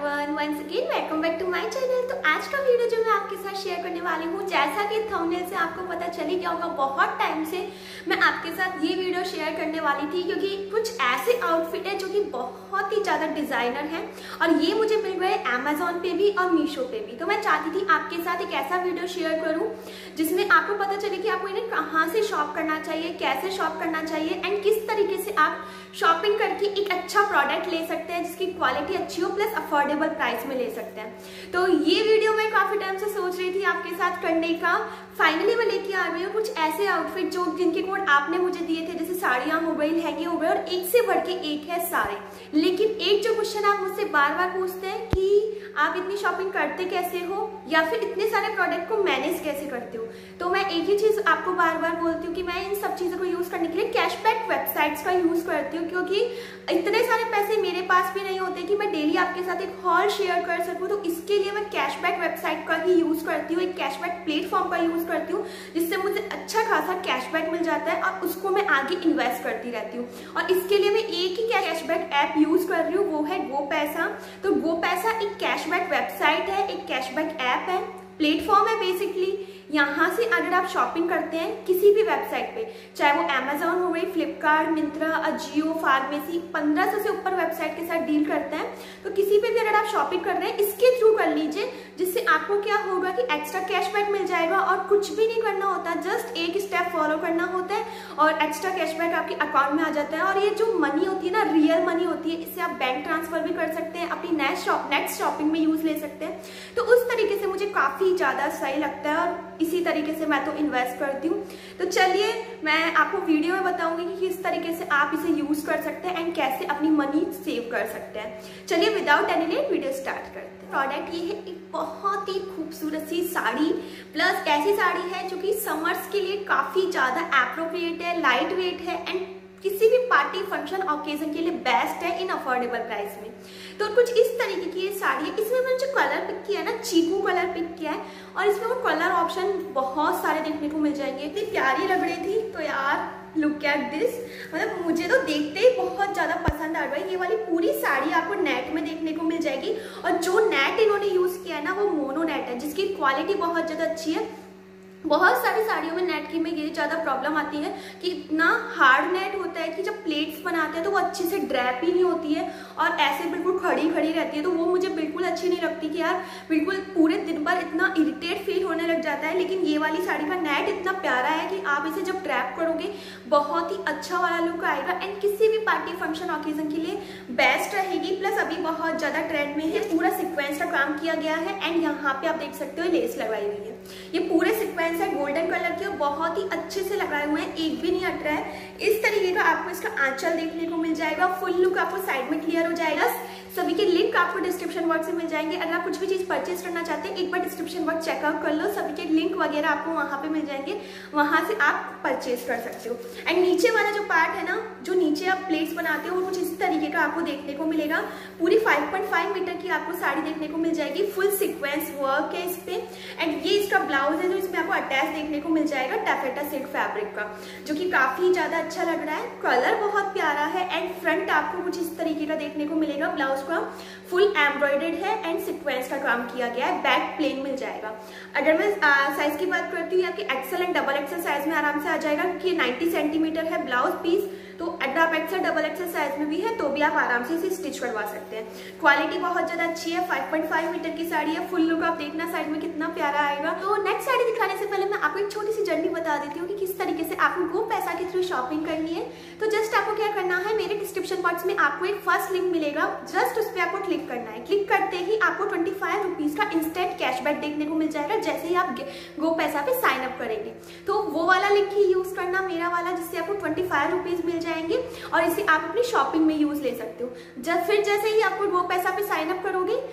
Everyone, once again welcome back to my channel. तो आज का वीडियो जो मैं आपके साथ शेयर करने वाली हूँ, जैसा कि थंबनेल से आपको पता चल ही गया होगा, बहुत टाइम से मैं आपके साथ ये वीडियो शेयर करने वाली थी क्योंकि कुछ ऐसे आउटफिट है जो कि बहुत ही ज़्यादा डिज़ाइनर हैं और ये मुझे मिल गए अमेजोन पे भी और मीशो पे भी। तो मैं चाहती थी आपके साथ एक ऐसा वीडियो शेयर करूँ जिसमें आपको पता चले कि आपको इन्हें कहाँ से शॉप करना चाहिए, कैसे शॉप करना चाहिए एंड किस तरीके से आप शॉपिंग करके एक अच्छा प्रोडक्ट ले सकते हैं जिसकी क्वालिटी अच्छी हो प्लस अफोर्डेबल प्राइस में ले सकते हैं। तो ये वीडियो मैं काफी टाइम से सोच रही थी आपके साथ करने का। फाइनली मैं लेके आ रही हूँ कुछ ऐसे आउटफिट जो जिनके कोड आपने मुझे दिए थे, जैसे साड़ियाँ हो गई, लहंगे हो गए और एक से बढ़ के एक है सारे। लेकिन एक जो क्वेश्चन आप मुझसे बार बार पूछते हैं कि आप इतनी शॉपिंग करते कैसे हो या फिर इतने सारे प्रोडक्ट को मैनेज कैसे करते हो, तो मैं एक ही चीज आपको बार बार बोलती हूँ कि मैं इन सब चीजों को यूज करने के लिए कैशबैक वेबसाइट्स का यूज करती हूँ, क्योंकि इतने सारे पैसे मेरे पास भी नहीं होते कि मैं डेली आपके साथ एक हॉल शेयर कर सकूँ। तो इसके लिए मैं कैशबैक वेबसाइट का ही यूज करती हूँ, एक कैशबैक प्लेटफॉर्म का यूज करती हूँ जिससे मुझे अच्छा खासा कैशबैक मिल जाता है और उसको मैं आगे इन्वेस्ट करती रहती हूँ। और इसके लिए मैं एक ही कैशबैक ऐप यूज कर रही हूँ, वो है GoPaisa। तो GoPaisa एक कैशबैक वेबसाइट है, एक कैशबैक ऐप है, प्लेटफॉर्म है बेसिकली। यहाँ से अगर आप शॉपिंग करते हैं किसी भी वेबसाइट पे, चाहे वो अमेजोन हो गई, फ्लिपकार्ट, मिंत्रा, अजियो, फार्मेसी, 1500 से ऊपर वेबसाइट के साथ डील करते हैं। तो किसी पे भी अगर आप शॉपिंग कर रहे हैं इसके थ्रू कर लीजिए, जिससे आपको क्या होगा कि एक्स्ट्रा कैशबैक मिल जाएगा और कुछ भी नहीं करना होता, जस्ट एक स्टेप फॉलो करना होता है और एक्स्ट्रा कैशबैक आपके अकाउंट में आ जाता है। और ये जो मनी होती है ना, रियल मनी होती है, इससे आप बैंक ट्रांसफर भी कर सकते हैं, अपनी नेक्स्ट शॉपिंग में यूज ले सकते हैं। तो उस तरीके से मुझे काफी ज्यादा सही लगता है और इसी तरीके से मैं तो इन्वेस्ट करती हूँ। तो चलिए मैं आपको वीडियो में बताऊंगी कि किस तरीके से आप इसे यूज कर सकते हैं एंड कैसे अपनी मनी सेव कर सकते हैं। चलिए without any late video start करते हैं। प्रोडक्ट ये है एक बहुत ही खूबसूरत सी साड़ी, प्लस ऐसी साड़ी है जो कि समर्स के लिए काफी ज्यादा एप्रोप्रिएट है, लाइट वेट है एंड किसी भी पार्टी फंक्शन ओकेजन के लिए बेस्ट है इन अफोर्डेबल प्राइस में। तो कुछ इस तरीके की ये साड़ी है। इसमें मैंने जो कलर पिक किया है ना, चीकू कलर पिक किया है और इसमें वो कलर ऑप्शन बहुत सारे देखने को मिल जाएंगे। इतनी प्यारी लग रही थी तो यार लुक एट दिस, मतलब मुझे तो देखते ही बहुत ज्यादा पसंद आ रहा है। ये वाली पूरी साड़ी आपको नेट में देखने को मिल जाएगी और जो नेट इन्होंने यूज किया है ना वो मोनो नेट है, जिसकी क्वालिटी बहुत ज्यादा अच्छी है। बहुत सारी साड़ियों में नेट की में ये ज्यादा प्रॉब्लम आती है कि इतना हार्ड नेट होता है कि जब प्लेट्स बनाते हैं तो वो अच्छे से ड्रैप ही नहीं होती है और ऐसे बिल्कुल खड़ी खड़ी रहती है। तो वो मुझे बिल्कुल अच्छी नहीं लगती कि यार बिल्कुल पूरे दिन भर इतना इरिटेट फील होने लग जाता है। लेकिन ये वाली साड़ी का नेट इतना प्यारा है कि आप इसे जब ड्रैप करोगे बहुत ही अच्छा वाला लुक आएगा एंड किसी भी पार्टी फंक्शन ऑकेजन के लिए बेस्ट रहेगी। प्लस अभी बहुत ज्यादा ट्रेंड में है, पूरा सिक्वेंस का काम किया गया है एंड यहाँ पे आप देख सकते हो लेस लगाई हुई है। ये पूरे सिक्वेंस है गोल्डन कलर के और बहुत ही अच्छे से लगाए हुए हैं, एक भी नहीं हट रहा है। इस तरीके का आपको इसका आंचल देखने को मिल जाएगा, फुल लुक आपको साइड में क्लियर हो जाएगा। सभी के लिंक आपको डिस्क्रिप्शन बॉक्स में मिल जाएंगे। अगर आप कुछ भी चीज परचेज करना चाहते हैं एक बार डिस्क्रिप्शन बॉक्स चेकआउट कर लो, सभी के लिंक वगैरह आपको वहां पे मिल जाएंगे, वहां से आप परचेज कर सकते हो। एंड नीचे वाला जो पार्ट है ना, जो नीचे आप प्लेट्स बनाते हो, वो कुछ इस तरीके का आपको देखने को मिलेगा। पूरी 5.5 मीटर की आपको साड़ी देखने को मिल जाएगी, फुल सिक्वेंस वर्क है इस पे एंड ये इसका ब्लाउज है जो इसमें आपको अटैच देखने को मिल जाएगा टैफेटा सिल्क फैब्रिक का, जो कि काफी ज्यादा अच्छा लग रहा है। कलर बहुत प्यारा है एंड फ्रंट आपको कुछ इस तरीके का देखने को मिलेगा। ब्लाउज का फुल एम्ब्रॉयडर्ड है एंड सिक्वेंस का काम किया गया है, बैक प्लेन मिल जाएगा। अगर मैं साइज की बात करती हूँ, आपकी XL and double XL size में आराम से आ जाएगा क्योंकि 90 सेंटीमीटर है ब्लाउज पीस। तो अगर आप एक्सेल डबल एक्सेल साइज में भी है तो भी आप आराम से इसे स्टिच करवा सकते हैं। क्वालिटी बहुत ज्यादा अच्छी है, 5.5 मीटर की साड़ी है, फुल लुक आप देखना साइड में कितना प्यारा आएगा। तो नेक्स्ट साड़ी दिखाने से पहले मैं आपको एक छोटी सी जर्नी बता देती हूँ कि किस तरीके से आपको GoPaisa के थ्रू शॉपिंग करनी है। तो जस्ट आपको क्या करना है, मेरे डिस्क्रिप्शन बॉक्स में आपको एक फर्स्ट लिंक मिलेगा, जस्ट उस पर आपको क्लिक करना है। क्लिक करते ही आपको 25 रुपीज का इंस्टेंट कैशबैक देखने को मिल जाएगा जैसे ही आप GoPaisa पे साइन अप करेंगे। तो वो वाला लिंक ही यूज करना, मेरा वाला, जिससे आपको 25 रुपीज मिल जाएंगे और इसे आप अपनी शॉपिंग में यूज ले सकते हो। जब फिर जैसे ही आपको GoPaisa पे साइन अप करोगे तो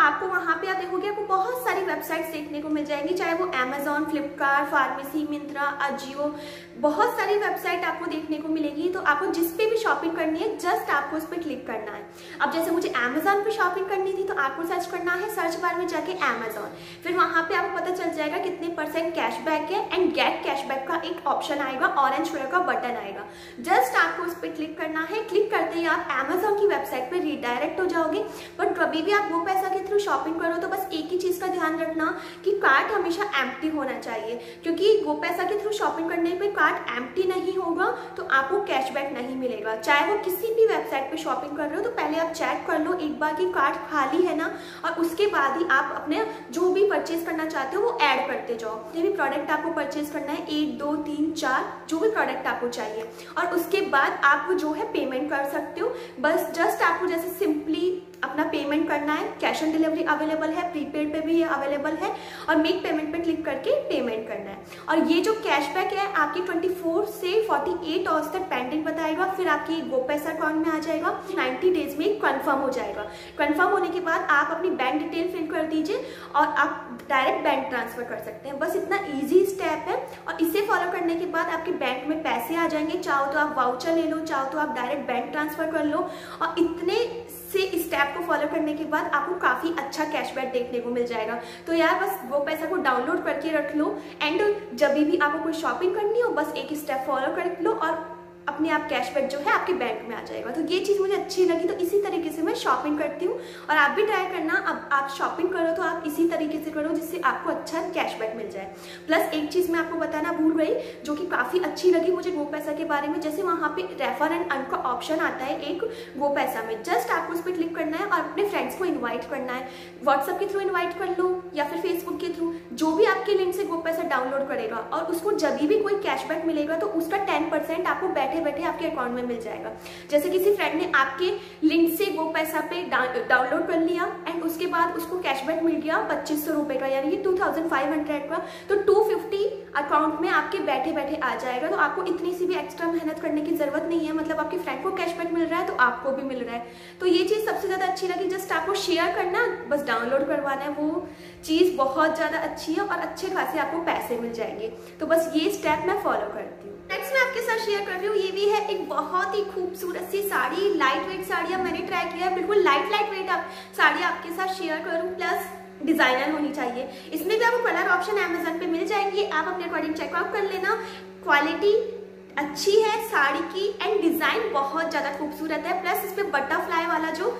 आपको वहाँ पे आप देखोगे आपको बहुत सारी वेबसाइट्स देखने को मिल जाएंगी, चाहे वो अमेजॉन, फ्लिपकार्ट, फार्मेसी, मिंत्रा, अजियो, बहुत सारी वेबसाइट आपको देखने को मिलेगी। तो आपको जिस पे भी शॉपिंग करनी है जस्ट आपको उस पर क्लिक करना है। अब जैसे मुझे अमेजॉन पे शॉपिंग करनी थी तो आपको सर्च करना है सर्च बार में जाके अमेजॉन, फिर वहाँ पे आपको पता चल जाएगा कितने % कैशबैक है एंड गेट कैशबैक का एक ऑप्शन आएगा, ऑरेंज कलर का बटन आएगा। जस्ट आपको उस पर क्लिक करना है। क्लिक करते ही आप अमेजॉन की वेबसाइट पे रिडायरेक्ट हो जाओगे। बट कभी भी आप GoPaisa के थ्रू शॉपिंग करो तो बस एक ही चीज का ध्यान रखना कि कार्ट हमेशा एम्प्टी होना चाहिए, क्योंकि GoPaisa के थ्रू शॉपिंग करने पे कार्ट एम्प्टी नहीं होगा तो आपको कैशबैक नहीं मिलेगा। चाहे वो किसी भी वेबसाइट पे शॉपिंग कर रहे हो तो पहले आप चेक कर लो एक बार कि कार्ट खाली है ना, और उसके बाद ही आप अपने जो भी परचेज करना चाहते हो वो ऐड करते जाओ। जो भी प्रोडक्ट आपको परचेज करना है 1, 2, 3, 4 जो भी प्रोडक्ट आपको चाहिए, और उसके बाद आप जो है पेमेंट कर सकते हो। बस जस्ट आपको जैसे सिंपली अपना पेमेंट करना है, कैश ऑन डिलीवरी अवेलेबल है, प्रीपेड पे भी अवेलेबल है, और मेक पेमेंट पे क्लिक करके पेमेंट करना है। और ये जो कैशबैक है आपकी 24 से 48 आवर्स तक पेंडिंग बताएगा, फिर आपकी GoPaisa अकाउंट में आ जाएगा, 90 डेज में कंफर्म हो जाएगा। कंफर्म होने के बाद आप अपनी बैंक डिटेल फिल कर दीजिए और आप डायरेक्ट बैंक ट्रांसफर कर सकते हैं। बस इतना ईजी स्टेप है, और इसे फॉलो करने के बाद आपके बैंक में पैसे आ जाएंगे। चाहो तो आप वाउचर ले लो, चाहो तो आप डायरेक्ट बैंक ट्रांसफर कर लो, और इतने से स्टेप को फॉलो करने के बाद आपको काफी अच्छा कैशबैक देखने को मिल जाएगा। तो यार बस GoPaisa को डाउनलोड करके रख लो, एंड जब भी आपको कोई शॉपिंग करनी हो बस एक स्टेप फॉलो कर लो और अपने आप कैशबैक जो है आपके बैंक में आ जाएगा। तो ये चीज़ मुझे अच्छी लगी, तो इसी तरीके से मैं शॉपिंग करती हूँ, और आप भी ट्राई करना। अब आप शॉपिंग करो तो आप इसी तरीके से करो जिससे आपको अच्छा कैशबैक मिल जाए। प्लस एक चीज़ मैं आपको बताना भूल गई जो कि काफ़ी अच्छी लगी मुझे GoPaisa के बारे में, जैसे वहाँ पे रेफर एंड अर्न का ऑप्शन आता है एक GoPaisa में। जस्ट आपको उस पर क्लिक करना है और अपने फ्रेंड्स को इन्वाइट करना है, व्हाट्सएप के थ्रू इन्वाइट कर लो या फिर फेसबुक के थ्रू, जो भी आपके लिंक से GoPaisa डाउनलोड करेगा, और उसको जब भी कोई कैशबैक मिलेगा तो उसका 10% आपको बैठे बैठे आपके अकाउंट में मिल जाएगा। जैसे किसी फ्रेंड ने आपके लिंक से GoPaisa पे डाउनलोड कर लिया एंड उसके बाद उसको कैशबैक मिल गया 2500 रुपए का, यानी कि 2500 का, तो 250 अकाउंट में आपके बैठे बैठे आ जाएगा। तो आपको इतनी सी भी एक्स्ट्रा मेहनत करने की जरूरत नहीं है, मतलब आपके फ्रेंड को कैशबैक मिल रहा है तो आपको भी मिल रहा है। तो ये चीज सबसे ज्यादा अच्छी लगी। जस्ट आपको शेयर करना, बस डाउनलोड करवाना है, वो चीज बहुत ज्यादा अच्छी है और अच्छे खासे आपको पैसे मिल जाएंगे। तो बस ये स्टेप मैं फॉलो करती हूँ। नेक्स्ट मैं आपके साथ शेयर कर रही हूँ, ये भी है एक बहुत ही खूबसूरत सी साड़ी, लाइट वेट साड़ी। मैंने ट्राई किया, बिल्कुल लाइट वेट साड़ी आपके साथ शेयर करूँ, प्लस डिजाइनर होनी चाहिए। इसमें भी आपको कलर ऑप्शन अमेजन पे मिल जाएंगे, आप अपने अकॉर्डिंग चेकआउट कर लेना। क्वालिटी अच्छी है साड़ी की एंड डिजाइन बहुत ज्यादा खूबसूरत है। प्लस इस पे बटरफ्लाई वाला जो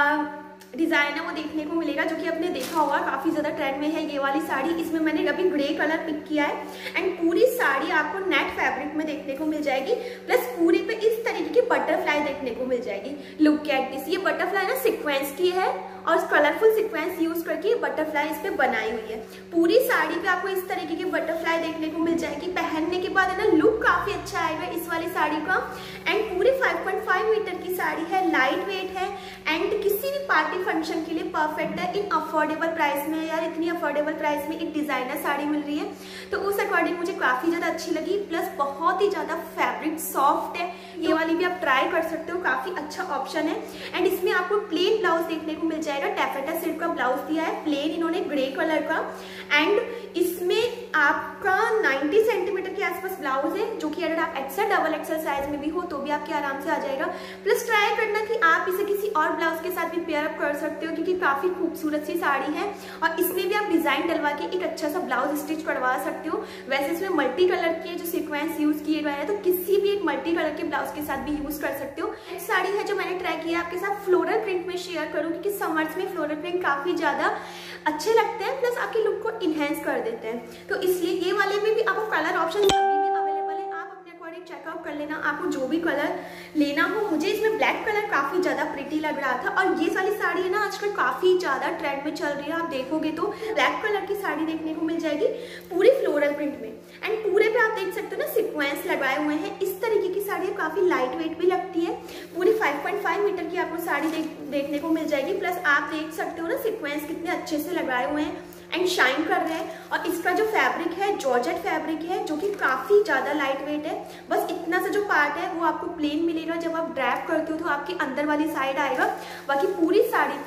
डिजाइन है वो देखने को मिलेगा, जो कि आपने देखा होगा काफी ज्यादा ट्रेंड में है ये वाली साड़ी। इसमें मैंने अभी ग्रे कलर पिक किया है एंड पूरी साड़ी आपको नेट फैब्रिक में देखने को मिल जाएगी। प्लस पूरी पे इस तरीके की बटरफ्लाई देखने को मिल जाएगी। लुक एट दिस, ये बटरफ्लाई ना सीक्वेंस की है और कलरफुल सीक्वेंस यूज करके बटरफ्लाई इस पे बनाई हुई है। पूरी साड़ी पे आपको इस तरीके की बटरफ्लाई देखने को मिल जाएगी। पहनने के बाद है ना लुक काफी अच्छा आएगा इस वाली साड़ी का। एंड पूरी 5.5 मीटर की साड़ी है, लाइट वेट है एंड किसी भी पार्टी फंक्शन के लिए परफेक्ट है। इन अफोर्डेबल प्राइस में, यार इतनी अफोर्डेबल प्राइस में एक डिजाइनर साड़ी मिल रही है तो उस अकॉर्डिंग मुझे काफी ज्यादा अच्छी लगी। प्लस बहुत ही ज्यादा फैब्रिक सॉफ्ट है, ये वाली भी आप ट्राई कर सकते हो, काफी अच्छा ऑप्शन है। एंड इसमें आपको प्लेन ब्लाउज देखने को मिल जाएगा, टैफेटा सिल्क का ब्लाउज दिया है प्लेन इन्होंने ग्रे कलर का। एंड इसमें आपका 90 सेंटीमीटर के आसपास ब्लाउज है, जो कि अगर आप एक्सेल डबल एक्सेल साइज में भी हो तो भी आपके आराम से आ जाएगा। प्लस ट्राई करना कि आप इसे किसी और ब्लाउज के साथ भी पेयर अप कर सकते हो, क्योंकि काफी खूबसूरत सी साड़ी है और इसमें भी आप डिजाइन डलवा के एक अच्छा सा ब्लाउज स्टिच करवा सकते हो। वैसे इसमें मल्टी कलर के जो सीक्वेंस यूज किए गए हैं तो किसी भी एक मल्टी कलर के ब्लाउज के साथ भी यूज कर सकते हो। नेक्स्ट साड़ी है जो मैंने ट्राई किया आपके साथ फ्लोरल प्रिंट में शेयर करूँ, क्योंकि समर्स में फ्लोरल प्रिंट काफी ज्यादा अच्छे लगते हैं, प्लस आपकी लुक को इनहेंस कर देते हैं। तो इसलिए ये वाले में भी आपको कलर ऑप्शन सभी में अवेलेबल है, आप अपने अकॉर्डिंग चेकआउट कर लेना आपको जो भी कलर लेना हो। मुझे इसमें ब्लैक कलर काफी ज्यादा प्रिटी लग रहा था और ये वाली साड़ी है ना आजकल काफी ज्यादा ट्रेंड में चल रही है। आप देखोगे तो ब्लैक कलर की साड़ी देखने को मिल जाएगी पूरी फ्लोरल प्रिंट में। एंड पूरे पे आप देख सकते हो ना सीक्वेंस लगाए हुए हैं। इस तरीके की साड़ी काफी लाइट वेट भी लगती है। पूरी 5.5 मीटर की आपको साड़ी देखने को मिल जाएगी। प्लस आप देख सकते हो ना सीक्वेंस कितने अच्छे से लगाए हुए हैं एंड शाइन कर रहे हैं। और इसका जो फैब्रिक है जॉर्जेट फैब्रिक है, जो कि काफी ज्यादा लाइट वेट है। बस इतना सा जो पार्ट है वो आपको प्लेन मिलेगा, जब आप ड्रैप करते हो तो आपकी अंदर वाली साइड आएगा। बाकी पूरी साड़ी पे आपको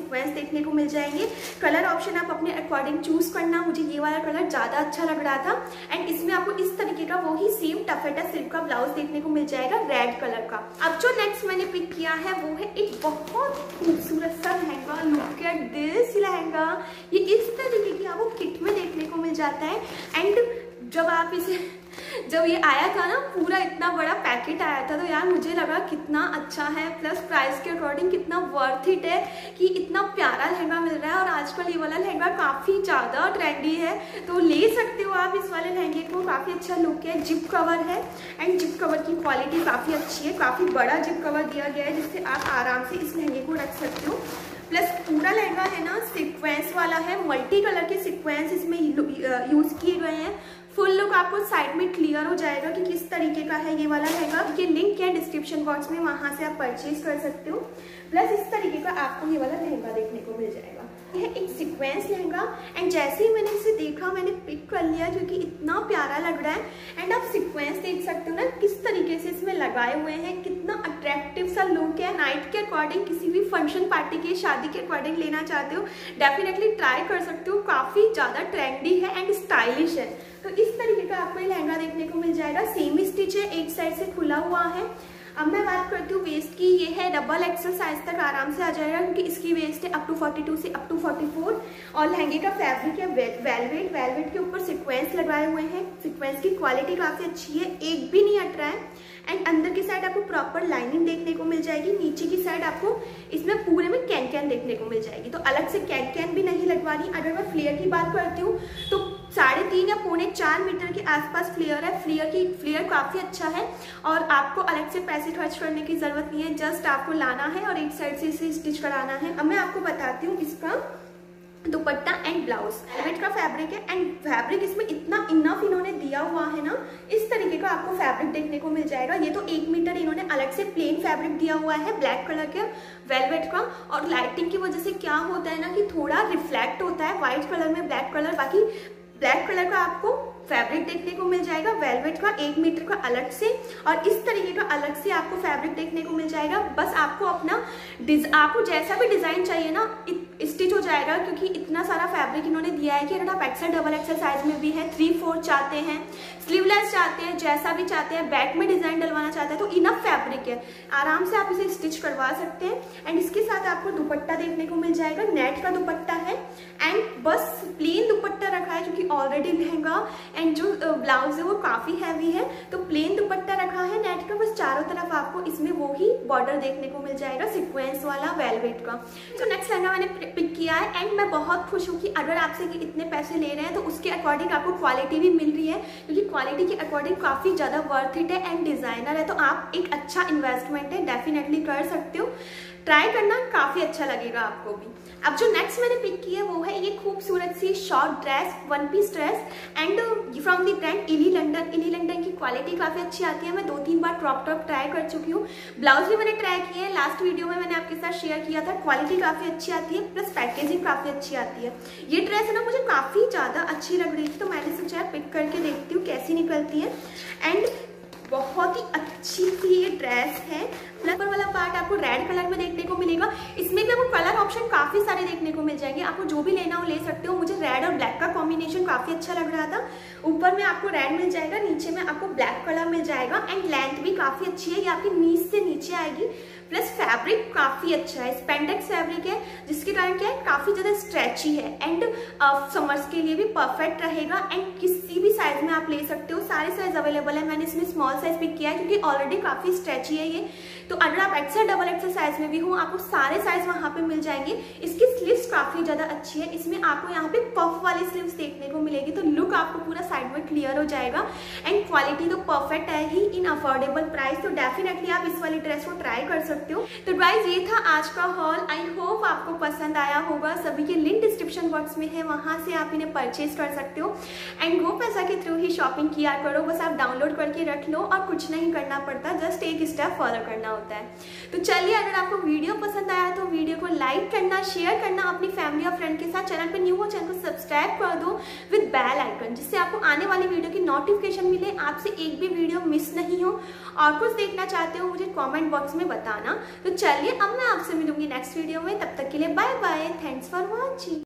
सीक्वेंस देखने को मिल जाएंगे। कलर ऑप्शन आप अपने अकॉर्डिंग चूज करना। मुझे ये वाला कलर ज़्यादा अच्छा लग रहा था। एंड इसमें आपको इस तरीके का वही सेम टफेटा सिल्क का ब्लाउज देखने को मिल जाएगा रेड कलर का। अब जो नेक्स्ट मैंने पिक किया है वो है एक बहुत खूबसूरत सा lehenga. Look at this lehenga. ये इस तरीके की आपको किट में देखने को मिल जाता है। एंड जब ये आया था ना, पूरा इतना बड़ा पैकेट आया था, तो यार मुझे लगा कितना अच्छा है, प्लस प्राइस के अकॉर्डिंग कितना वर्थ इट है कि इतना प्यारा लहंगा मिल रहा है। और आजकल ये वाला लहंगा काफ़ी ज़्यादा ट्रेंडी है, तो ले सकते हो आप इस वाले लहंगे को। काफ़ी अच्छा लुक है, जिप कवर है एंड जिप कवर की क्वालिटी काफ़ी अच्छी है। काफ़ी बड़ा जिप कवर दिया गया है जिससे आप आराम से इस लहंगे को रख सकते हो। प्लस पूरा लहंगा है ना सीक्वेंस वाला है, मल्टी कलर के सीक्वेंस इसमें यूज़ किए गए हैं। फुल लुक आपको साइड में क्लियर हो जाएगा कि किस तरीके का है ये वाला लहंगा। ये लिंक है डिस्क्रिप्शन बॉक्स में, वहां से आप परचेज कर सकते हो। प्लस इस तरीके का आपको ये वाला लहंगा देखने को मिल जाएगा। यह एक सीक्वेंस लहंगा एंड जैसे ही मैंने इसे देखा मैंने पिक कर लिया क्योंकि इतना प्यारा लग रहा है। एंड आप सीक्वेंस देख सकते हो ना किस तरीके से इसमें लगाए हुए हैं, कितना अट्रैक्टिव सा लुक है। नाइट के अकॉर्डिंग, किसी भी फंक्शन पार्टी के, शादी के अकॉर्डिंग लेना चाहते हो, डेफिनेटली ट्राई कर सकते हो। काफ़ी ज़्यादा ट्रेंडी है एंड स्टाइलिश है। तो इस तरीके का आपको ये लहंगा देखने को मिल जाएगा। सेम स्टिच है, एक साइड से खुला हुआ है। अब मैं बात करती हूँ वेस्ट की। ये है डबल एक्सल साइज तक आराम से आ जाएगा क्योंकि इसकी वेस्ट है अप टू 42 से अप टू 44। और लहंगे का फैब्रिक है वेलवेट। वेलवेट के ऊपर सीक्वेंस लगाए हुए हैं। सीक्वेंस की क्वालिटी काफ़ी अच्छी है, एक भी नहीं हट रहा है। एंड अंदर की साइड आपको प्रॉपर लाइनिंग देखने को मिल जाएगी। नीचे की साइड आपको इसमें पूरे में कैन देखने को मिल जाएगी, तो अलग से कैन भी नहीं लगवानी। अगर मैं फ्लेयर की बात करती हूँ तो 3.5 या 4.25 मीटर के आसपास फ्लेयर है। फ्लेयर काफ़ी अच्छा है और आपको अलग से पैसे खर्च करने की ज़रूरत नहीं है। जस्ट आपको लाना है और एक साइड से इसे स्टिच कराना है। अब मैं आपको बताती हूँ इसका दुपट्टा एंड ब्लाउज। वेलवेट का फैब्रिक है एंड फैब्रिक इसमें इतना इनफ इन्होंने दिया हुआ है ना, इस तरीके का आपको फैब्रिक देखने को मिल जाएगा। ये तो 1 मीटर इन्होंने अलग से प्लेन फैब्रिक दिया हुआ है ब्लैक कलर के वेलवेट का। और लाइटिंग की वजह से क्या होता है ना कि थोड़ा रिफ्लेक्ट होता है व्हाइट कलर में ब्लैक कलर। बाकी ब्लैक कलर का आपको फैब्रिक देखने को मिल जाएगा वेलवेट का 1 मीटर का अलग से। और इस तरीके का अलग से आपको फैब्रिक देखने को मिल जाएगा। बस आपको आपको जैसा भी डिजाइन चाहिए ना स्टिच हो जाएगा क्योंकि इतना सारा फैब्रिक इन्होंने दिया है कि अगर आप एक्सेल डबल एक्सेल साइज में भी है, 3/4 चाहते हैं, स्लीवलेस चाहते हैं, जैसा भी चाहते हैं, बैक में डिजाइन डलवाना चाहते हैं, तो इनफ फैब्रिक है, आराम से आप इसे स्टिच करवा सकते हैं। एंड इसके साथ आपको दुपट्टा देखने को मिल जाएगा। नेट का दुपट्टा है एंड बस प्लेन दुपट्टा रखा है क्योंकि ऑलरेडी लहंगा एंड जो ब्लाउज है वो काफी हैवी है, तो प्लेन दुपट्टा रखा है नेट का। बस चारों तरफ आपको इसमें वो ही बॉर्डर देखने को मिल जाएगा सीक्वेंस वाला वेलवेट का। तो नेक्स्ट लहंगा मैंने पिक किया है एंड मैं बहुत खुश हूँ कि अगर आपसे इतने पैसे ले रहे हैं तो उसके अकॉर्डिंग आपको क्वालिटी भी मिल रही है क्योंकि क्वालिटी के अकॉर्डिंग काफी ज्यादा वर्थ इट है एंड डिजाइनर है। तो आप एक अच्छा इन्वेस्टमेंट है, डेफिनेटली कर सकते हो, ट्राई करना, काफी अच्छा लगेगा आपको भी। अब जो नेक्स्ट मैंने पिक की है वो है ये खूबसूरत सी short dress, 1 piece dress and from the brand Ellie London. Ellie London की क्वालिटी काफी अच्छी आती है। मैं 2-3 बार क्रॉप टॉप ट्राई कर चुकी हूँ, ब्लाउज भी मैंने ट्राई किया है, लास्ट वीडियो में मैंने आपके साथ शेयर किया था। क्वालिटी काफी अच्छी आती है, प्लस पैकेजिंग काफी अच्छी आती है। ये ड्रेस है ना मुझे काफी ज्यादा अच्छी लग रही थी, तो मैंने सोचा पिक करके देखती हूँ कैसी निकलती है। एंड बहुत ही अच्छी सी ये ड्रेस है। ऊपर वाला पार्ट आपको रेड कलर में देखने को मिलेगा। इसमें भी आपको कलर ऑप्शन काफी सारे देखने को मिल जाएंगे, आपको जो भी लेना हो ले सकते हो। मुझे रेड और ब्लैक का कॉम्बिनेशन काफी अच्छा लग रहा था। ऊपर में आपको रेड मिल जाएगा, नीचे में आपको ब्लैक कलर मिल जाएगा एंड लेंथ भी काफी अच्छी है, ये आपकी नीज से नीचे आएगी। प्लस फैब्रिक काफी अच्छा है, स्पेंडेक्स फैब्रिक है जिसके कारण क्या है काफी ज्यादा स्ट्रेची है एंड समर्स के लिए भी परफेक्ट रहेगा। एंड किसी भी साइज में आप ले सकते हो, सारे साइज अवेलेबल है। मैंने इसमें स्मॉल साइज पिक किया है क्योंकि ऑलरेडी काफी स्ट्रेची है ये, तो अगर आप एक्सेल डबल एक्सेल साइज में भी हो आपको सारे साइज वहां पे मिल जाएंगे। इसकी स्लीव्स काफी ज्यादा अच्छी है, इसमें आपको यहाँ पे पफ वाली स्लीव्स देखने को मिलेगी, तो लुक आपको पूरा साइड में क्लियर हो जाएगा। एंड क्वालिटी तो परफेक्ट है ही इन अफोर्डेबल प्राइस, तो डेफिनेटली आप इस वाली ड्रेस को ट्राई कर सकते हो। तो गाइस ये था आज का हॉल, आई होप आपको पसंद आया होगा। सभी के लिंक डिस्क्रिप्शन बॉक्स में है, वहां से आप इन्हें परचेज कर सकते हो। एंड गो पैसा के थ्रू ही शॉपिंग किया करो, बस आप डाउनलोड करके रख लो और कुछ नहीं करना पड़ता, जस्ट एक स्टेप फॉलो करना होता है। तो चलिए, अगर आपको वीडियो पसंद आया तो वीडियो को लाइक करना, शेयर करना, अपनी अपनी फैमिली और फ्रेंड के साथ। चैनल पे न्यू हो, चैनल को सब्सक्राइब कर दो विद बेल आइकन, जिससे आपको आने वाली वीडियो की नोटिफिकेशन मिले, आपसे एक भी वीडियो मिस नहीं हो। और कुछ देखना चाहते हो मुझे कमेंट बॉक्स में बताना। तो चलिए अब मैं आपसे मिलूंगी नेक्स्ट वीडियो में, तब तक के लिए bye bye, thanks for watching.